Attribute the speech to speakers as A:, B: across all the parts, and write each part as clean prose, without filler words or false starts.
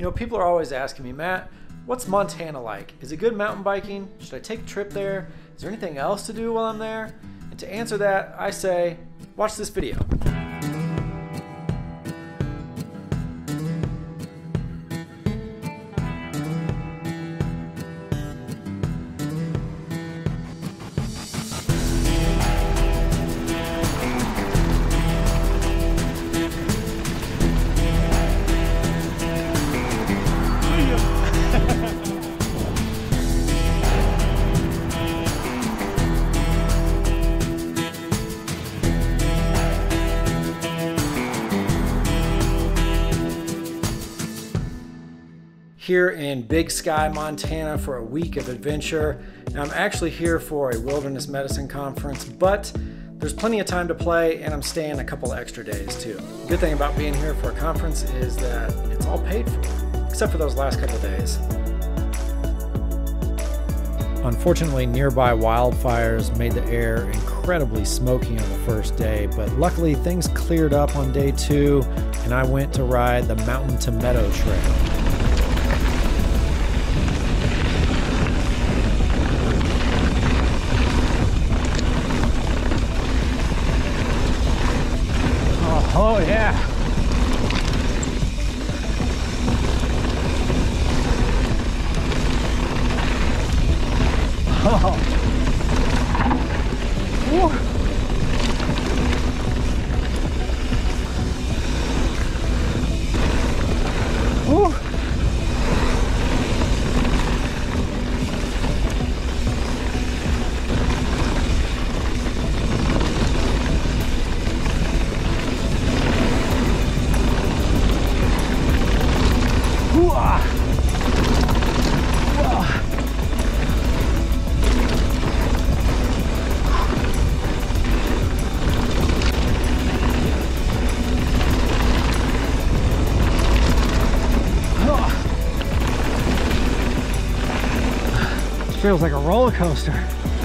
A: You know, people are always asking me, Matt, what's Montana like? Is it good mountain biking? Should I take a trip there? Is there anything else to do while I'm there? And to answer that, I say, watch this video. Here in Big Sky, Montana for a week of adventure. Now I'm actually here for a wilderness medicine conference, but there's plenty of time to play and I'm staying a couple extra days too. The good thing about being here for a conference is that it's all paid for, except for those last couple days. Unfortunately, nearby wildfires made the air incredibly smoky on the first day, but luckily things cleared up on day 2 and I went to ride the Mountain to Meadow Trail.
B: Oh yeah. Oh. Woo. Woo. Feels like a roller coaster.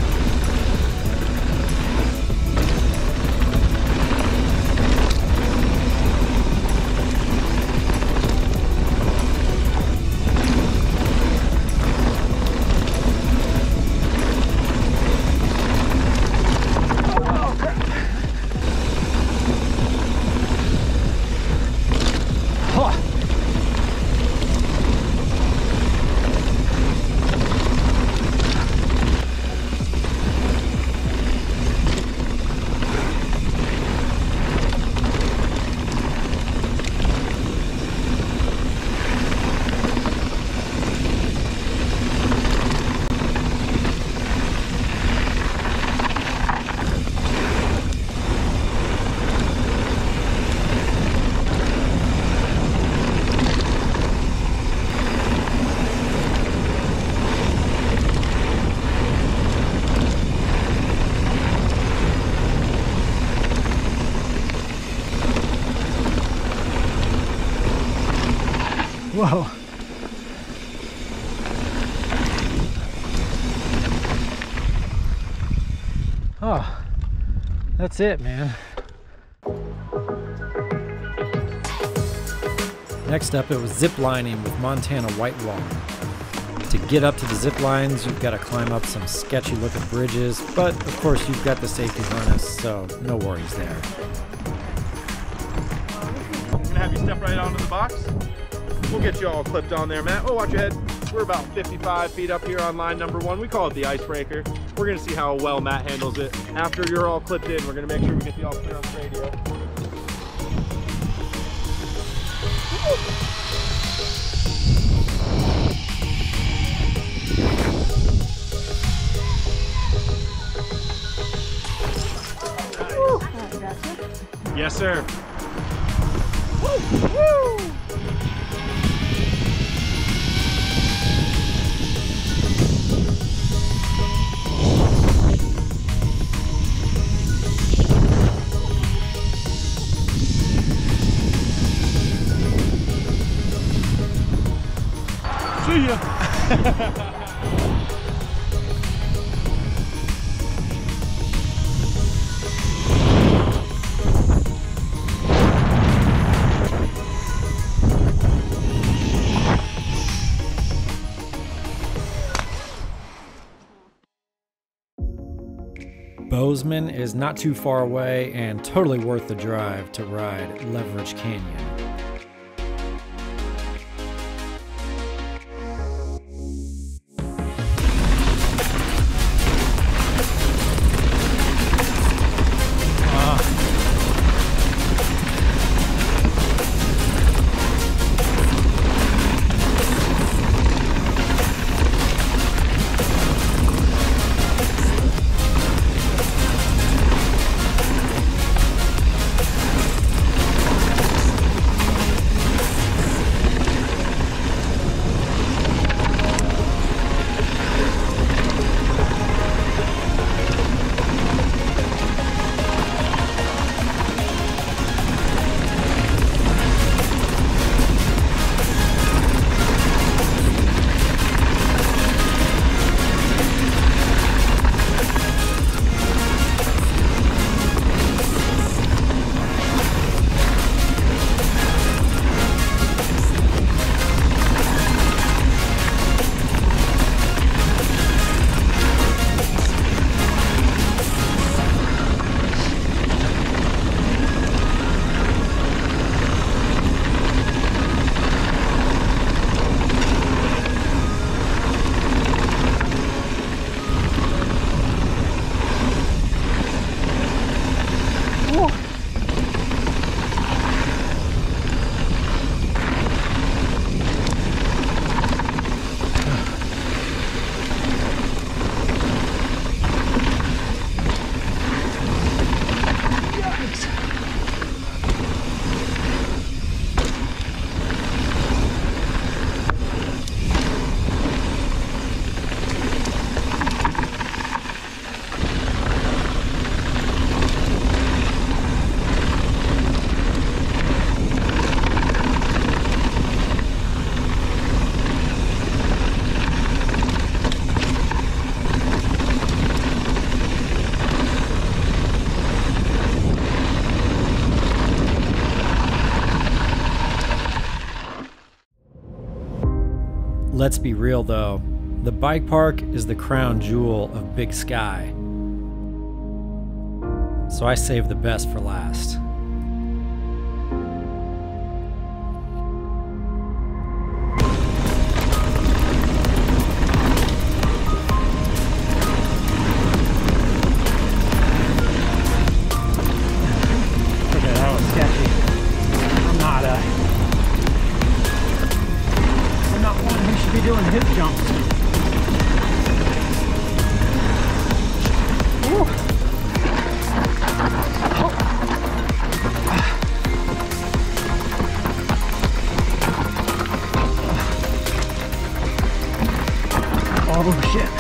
B: Whoa. Oh, that's it, man.
A: Next up, it was zip lining with Montana Whitewall. To get up to the zip lines, you've got to climb up some sketchy looking bridges, but of course you've got the safety harness, so no worries there.
C: I'm gonna have you step right onto the box. We'll get you all clipped on there, Matt. Oh, watch your head. We're about 55 feet up here on line number 1. We call it the icebreaker. We're gonna see how well Matt handles it. After you're all clipped in, we're gonna make sure we get you all clear on the radio. Yes, sir. Woo! Woo! See ya.
A: Bozeman is not too far away and totally worth the drive to ride Leverage Canyon. Let's be real though, the bike park is the crown jewel of Big Sky. So I saved the best for last.
B: Okay, that was sketchy. I'm not one who should be doing hip jumps. Woo. Oh shit.